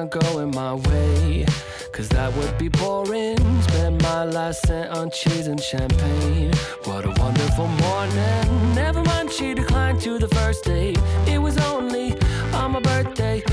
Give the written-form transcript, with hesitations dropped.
not going my way, cause that would be boring. Spend my last cent on cheese and champagne. What a wonderful morning. Never mind, she declined to the first date. It was only on my birthday.